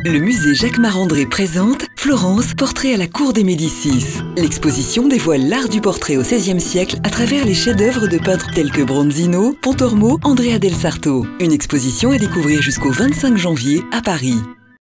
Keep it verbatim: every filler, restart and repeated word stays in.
Le musée Jacques Marandré présente Florence, portrait à la cour des Médicis. L'exposition dévoile l'art du portrait au seizième siècle à travers les chefs-d'œuvre de peintres tels que Bronzino, Pontormo, Andrea del Sarto. Une exposition à découvrir jusqu'au vingt-cinq janvier à Paris.